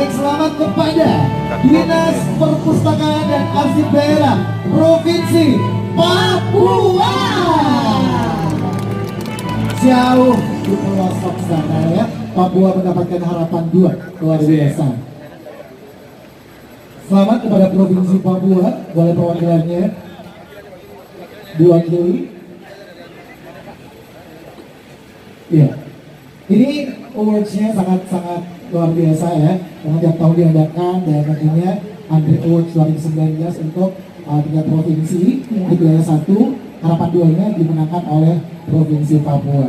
Baik, selamat kepada Dinas Perpustakaan dan Arsip Daerah Provinsi Papua. Jauh di pelosok sana ya, Papua mendapatkan harapan 2, luar biasa. Selamat kepada Provinsi Papua, boleh perwakilannya diwakili. Iya, ini awards-nya sangat-sangat luar biasa ya, karena tiap tahun diadakan dan nantinya Andri Awards 2019 untuk tingkat provinsi di wilayah 1, harapan 2-nya dimenangkan oleh Provinsi Papua.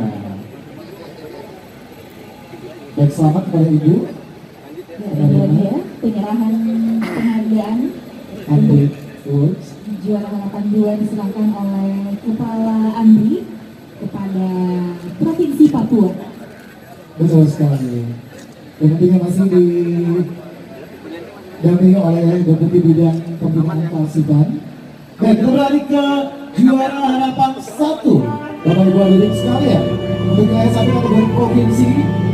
Baik, selamat kepada Ibu. Ya, penyerahan penghargaan Andri Awards juara harapan 2 diserahkan oleh Kepala Andri kepada Provinsi Papua. Betul sekali. Dan tentunya masih didampingi oleh Deputi Bidang Pembinaan Kearsipan. Dan kita beralih ke juara harapan 1. Bapak Ibu hadirin sekalian, untuk wilayah 1 kategori provinsi.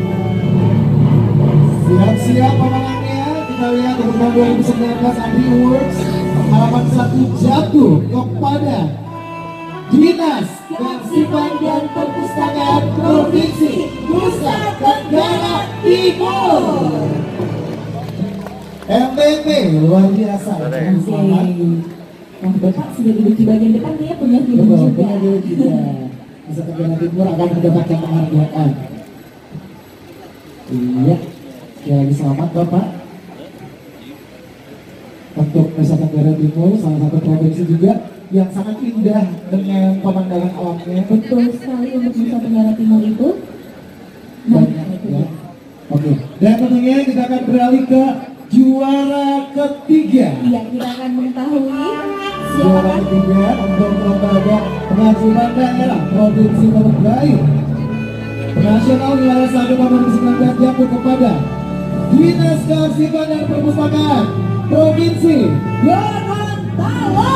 Siap-siap pemenangnya, kita lihat untuk tahun 2019 Andri Awards. Harapan 1 jatuh kepada Dinas Kearsipan dan Perpustakaan Provinsi Nusa Tenggara Timur. NTT, luar biasa. Selamat. Yang Bapak sudah duduk di bagian depan, dia punya film Betul, juga. punya dulu juga. Nusa Tenggara Timur akan mendapatkan penghargaan. Iya, sekali lagi selamat Bapak. Untuk Nusa Tenggara Timur, salah satu provinsi juga yang sangat indah dengan pemandangan alamnya. Betul sekali, untuk Nusa Tenggara Timur itu. Banyak ya. Oke, dan tentunya kita akan beralih ke juara ketiga. Iya, kita akan mengetahui Juara siapa ketiga untuk lembaga pengajuan daerah provinsi terbaik nasional wilayah 1 tahun 2019 jatuh kepada Dinas Kearsipan dan Perpustakaan Provinsi Gorontalo.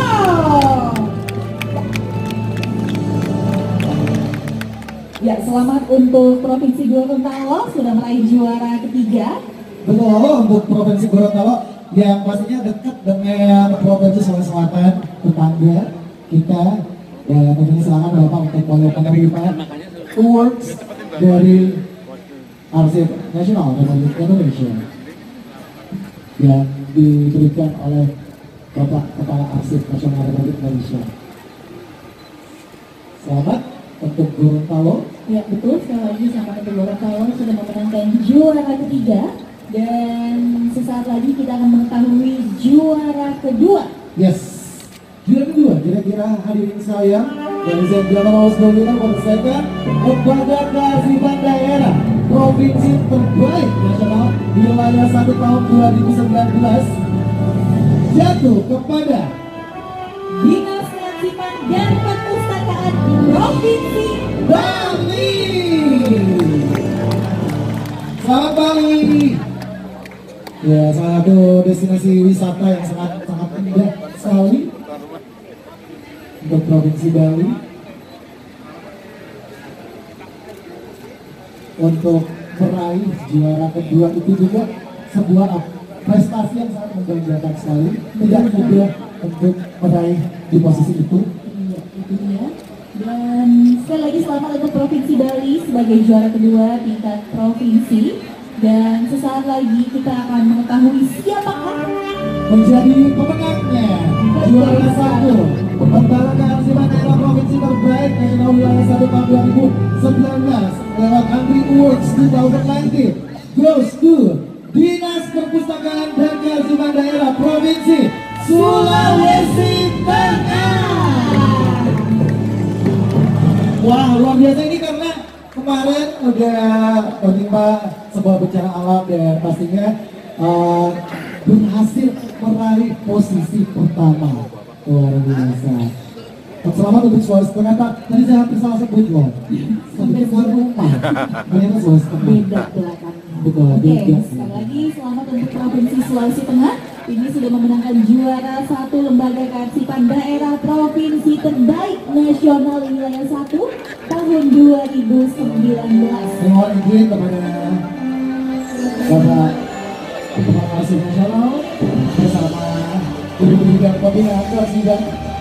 Ya, selamat untuk Provinsi Gorontalo sudah meraih juara ketiga. Betul, untuk Provinsi Gorontalo yang pastinya dekat dengan Provinsi Sulawesi Selatan tetangga kita. Dan tentunya silakan Bapak untuk boleh menerima awards dari Arsip Nasional Republik Indonesia yang diberikan oleh Bapak Kepala Arsip Nasional Republik Indonesia. Selamat untuk Gorontalo. Ya, betul, sekali lagi selamat untuk Gorontalo sudah memenangkan juara ketiga. Dan sesaat lagi kita akan mengetahui juara kedua. Yes, juara kedua kira-kira hadirin saya dari Zenjala Osdolina Polseka Lembaga Kearsipan Daerah Provinsi Terbaik Nasional wilayah 1 tahun 2019 jatuh kepada Dinas Kearsipan dan Perpustakaan Provinsi Bali. Selamat Bali. Ya, salah satu destinasi wisata yang sangat indah sekali untuk Provinsi Bali. Untuk meraih juara kedua itu juga sebuah prestasi yang sangat membanggakan sekali. Tidak mudah untuk meraih di posisi itu. Iya, itu dia. Dan sekali lagi selamat untuk Provinsi Bali sebagai juara kedua tingkat provinsi. Dan sesaat lagi kita akan mengetahui siapakah menjadi pemenangnya. Juara 1 Lembaga Kearsipan Daerah Provinsi Terbaik Nasional Wilayah 1 tahun 2019 lewat Andri Awards 2019 goes to Dinas Perpustakaan dan Kearsipan Daerah Provinsi Sulawesi Tengah. Wah, luar biasa ini karena kemarin udah menimpa sebuah bencana alam dan pastinya berhasil meraih posisi pertama. Luar biasa. Selamat untuk Sulawesi Tengah, Pak. Tadi saya hampir salah sebut loh. Sampai keluar rumah. Ternyata Sulawesi Tengah. beda belakangnya. Betul, Oke, beda. sekali lagi selamat untuk Provinsi Sulawesi Tengah. Ini sudah memenangkan juara 1 Lembaga Kearsipan Daerah Provinsi Terbaik Nasional Wilayah 1 tahun 2019. Mohon izin kepada Bapak Kepala nasional bersama ibu-ibu dan koordinator sidang